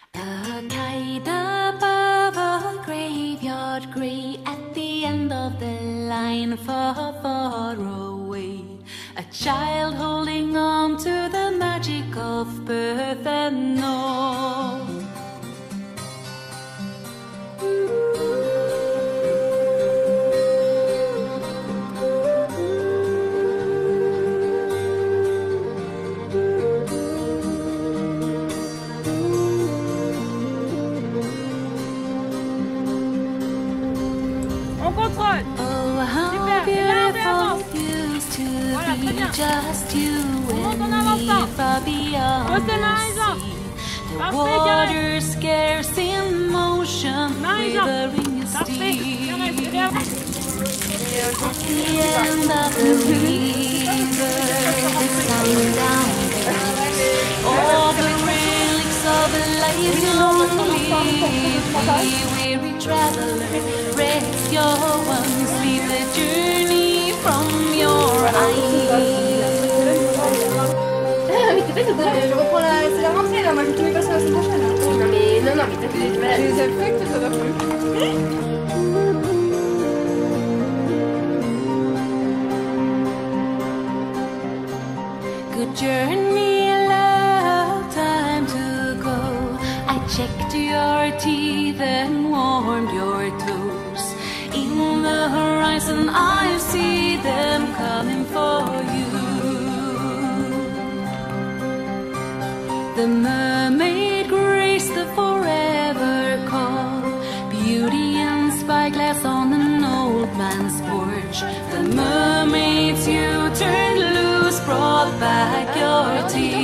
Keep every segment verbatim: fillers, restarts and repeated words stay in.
A kite above a graveyard grey, at the end of the line, far, far away. A child holding on to the magic of birth and all. On contrôle. Oh, how beautiful it used to be, just you and me, far beyond the sea. The water scarce in motion, quivering steam. At the end of the river, the sundown beams, all the relics of a life long live. Weary traveler, rest your one, sleep the journey from your eyes. Mais t'es pas de je reprends la... C'est la rentrée là, moi je ne vais pas sur la semaine prochaine. Non mais non, non, mais t'as fait des malades. Les affects, ça va plus. Good journey, love, time to go. I checked your teeth and warmed your toes. In the horizon I see them coming for you. The mermaid graced the forever call, beauty and spyglass on an old man's porch. The mermaids you turned loose brought back your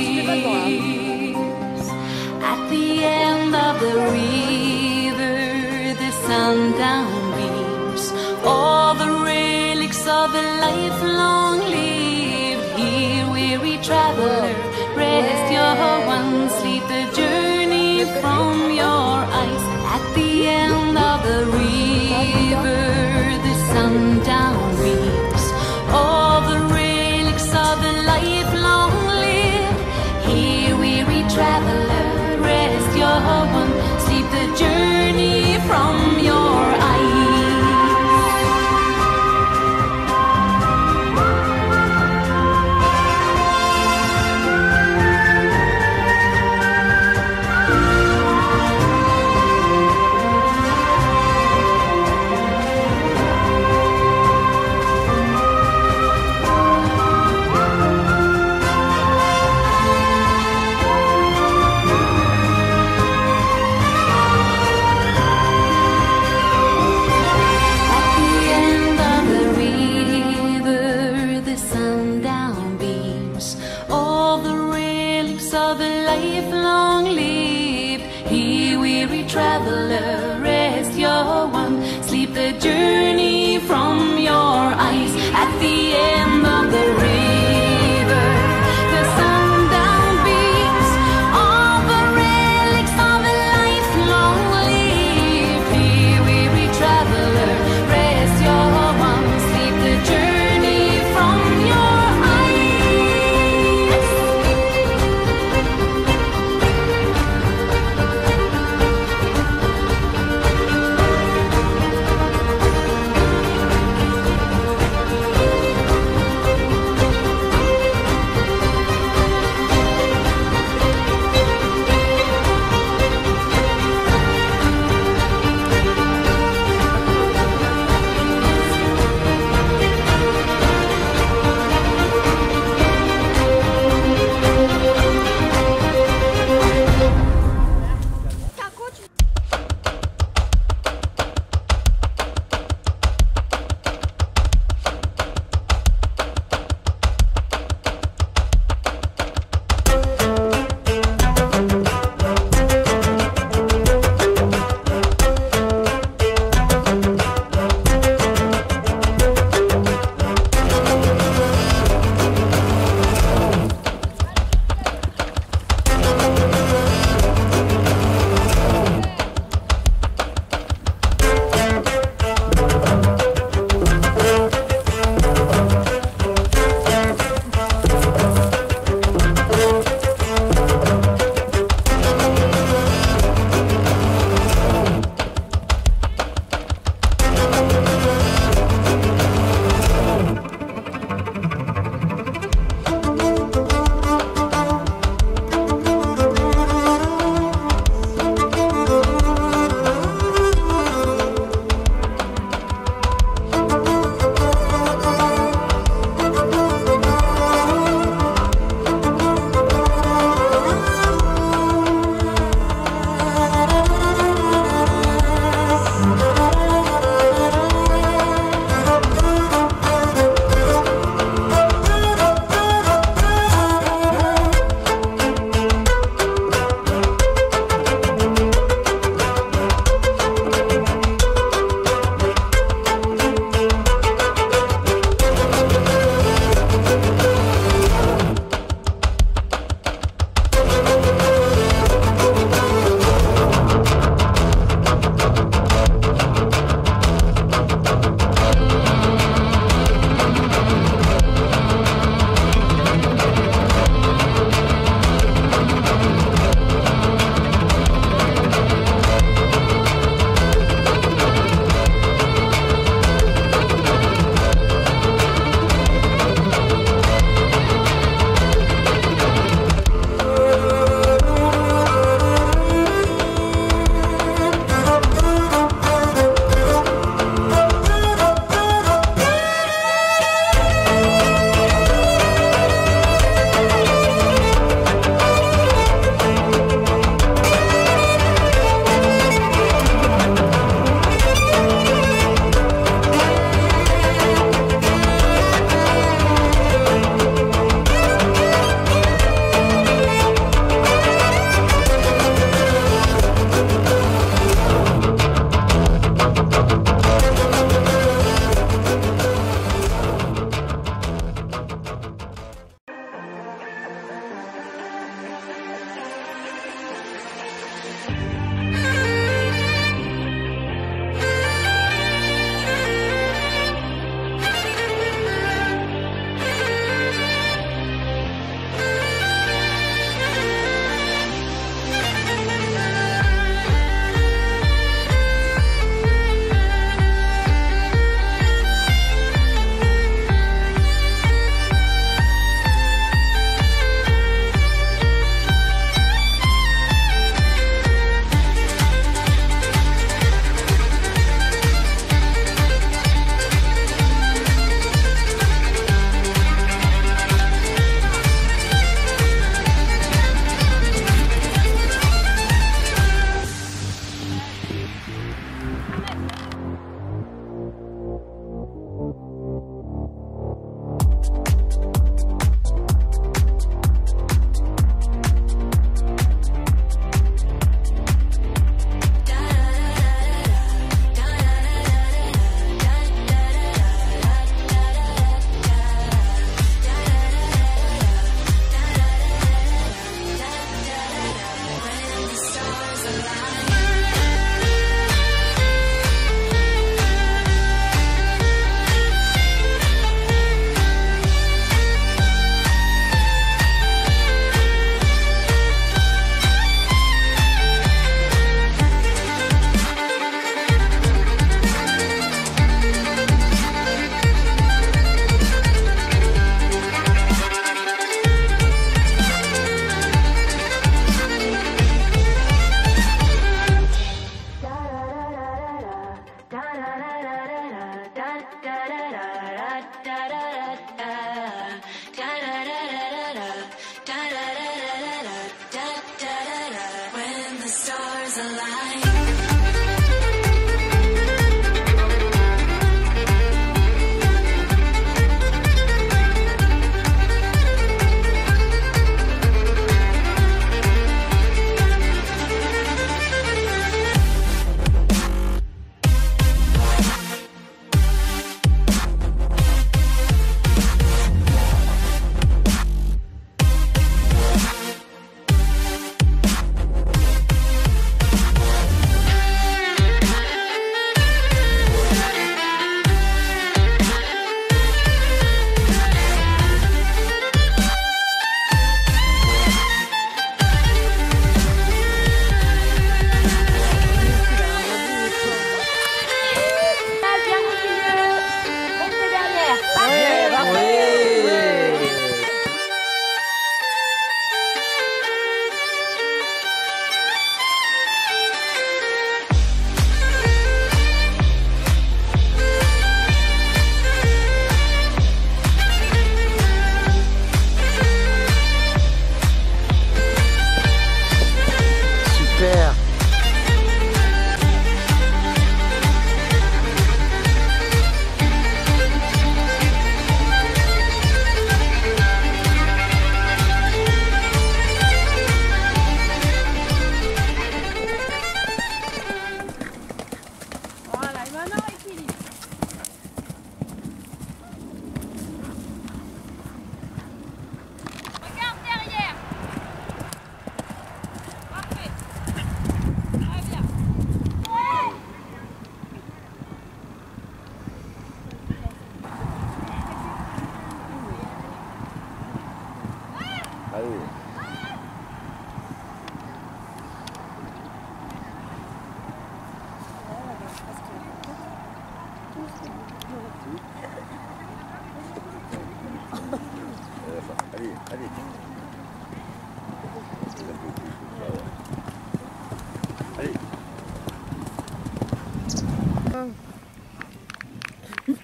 tears. At the end of the river, the sundown beams, all the relics of a life long lived here. Weary traveler, rest your one, sleep the journey from your eyes. At the end of the river, the sundown beams, all the relics of a life long lived here. Weary traveler, rest your one, sleep the journey from your eyes.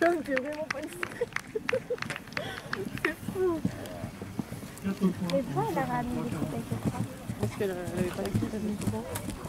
Tom, t'es vraiment pas discret. C'est fou. Mais pourquoi elle a ramené des trucs avec le train? Parce qu'elle avait pas écrit, elle avait mis